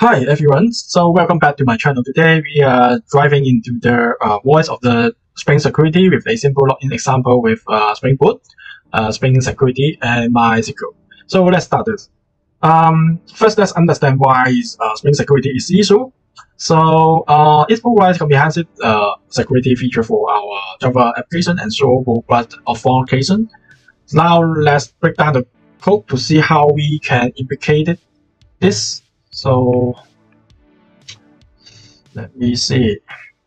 Hi everyone, so welcome back to my channel. Today we are driving into the voice of the Spring Security with a simple login example with Spring Boot, Spring Security, and MySQL. So let's start this. First, let's understand why Spring Security is issue. So it provides comprehensive security feature for our Java application and so robust authentication. Now let's break down the code to see how we can implicate this. So let me see.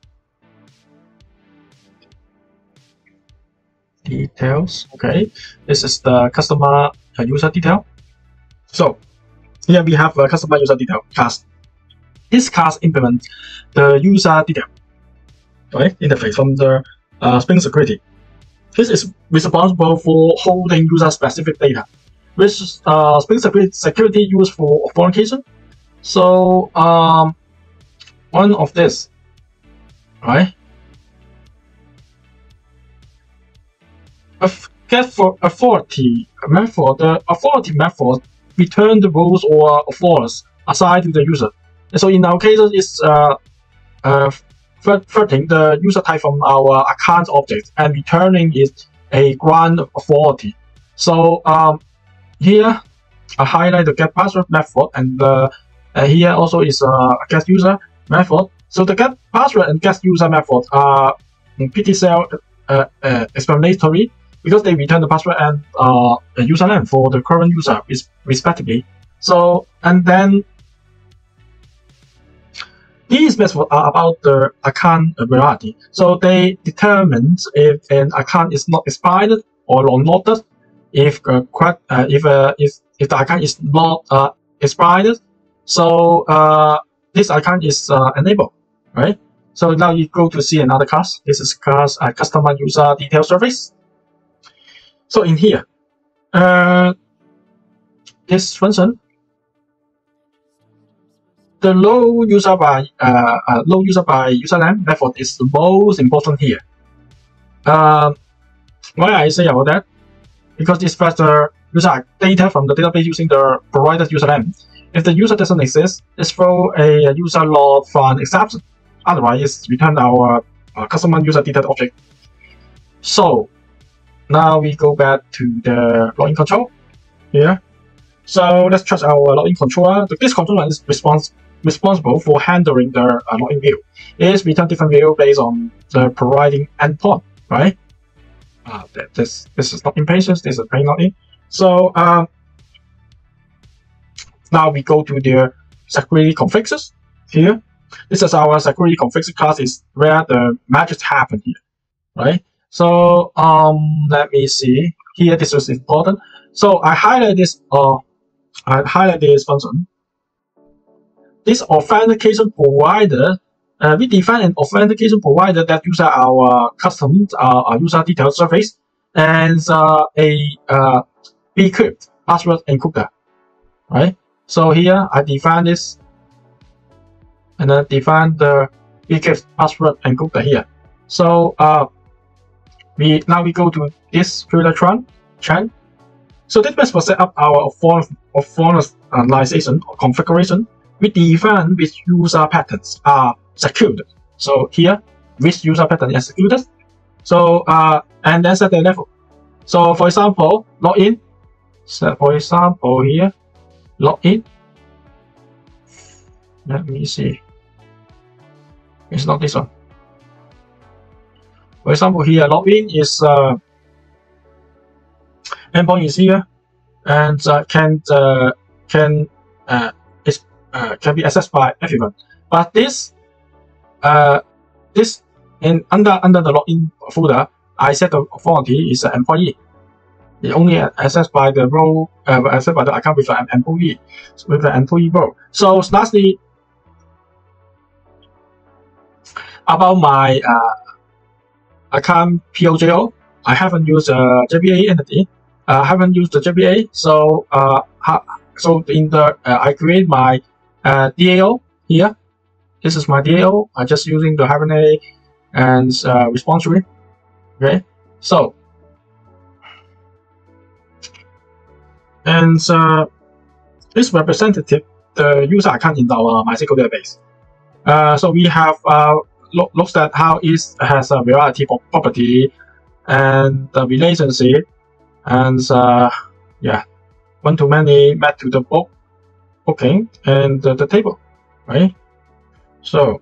Details. Okay, this is the customer user detail. So here we have a customer user detail class. This class implements the user detail, right, interface from the Spring Security. This is responsible for holding user-specific data, which Spring Security used for authentication. So one of this, right? Get for authority method. The authority method return the roles or authors assigned to the user. And so in our case, it's threatening the user type from our account object and returning it a grant authority. So here I highlight the get password method, and here also is a get user method. So the get password and get user method are pretty self-explanatory because they return the password and the username for the current user respectively. So and then these methods are about the account variety. So they determine if an account is not expired or unlocked. If the account is not expired, so this account is enabled, right? So now you go to see another class. This is class customer user detail service. So in here, this function, the low user by username method is the most important here. Why I say about that? Because this fetches the user data from the database using the provided username. If the user doesn't exist, it's throw a user log from exception. Otherwise, it's return our customer user detail object. So now we go back to the login control here. So let's trust our login controller. This controller is responsible for handling the login view. It is return different view based on the providing endpoint, right? This is not impatience. This is plain login. So now we go to the security configs here. This is our security config class, is where the magic happen here, right? So let me see here. This is important. So I highlight this function. This authentication provider, we define an authentication provider that uses our custom user detail service and a bcrypt password encryptor, right? So here I define this, and then define the bcrypt password encryptor here. So we go to this filter chain. So this method will set up our authorization or configuration. We define which user patterns are secured. So here, which user pattern is secured. So and then set the level. So for example, login. So for example here, login. Let me see. It's not this one. For example here, login is endpoint is here, and can be accessed by everyone. But this under the login folder, I set the authority is an employee. It only accessed by the role, accessed by the account with an employee, role. So lastly, about my account POJO, I haven't used JPA entity. I haven't used the JPA, so so in the I create my DAO here. This is my DAO. I'm just using the Hibernate and response tree. Okay, so and this representative the user account in our MySQL database. So we have looked at how it has a variety of property and the relationship, and yeah, one-to-many map to the booking and the table, right? So,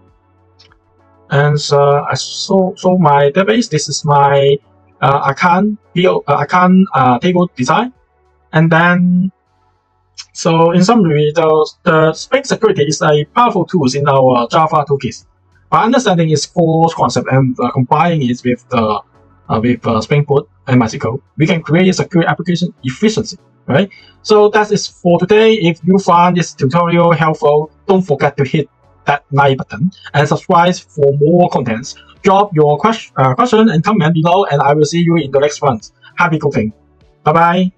and so my database, this is my account table design, and then so in summary, the Spring Security is a powerful tool in our Java toolkit. By understanding its core concept and combining it with Spring Boot and MySQL, we can create a secure application efficiency, right? So that is for today. If you find this tutorial helpful, don't forget to hit that like button and subscribe for more contents. Drop your question and comment below, and I will see you in the next one. Happy cooking. Bye bye.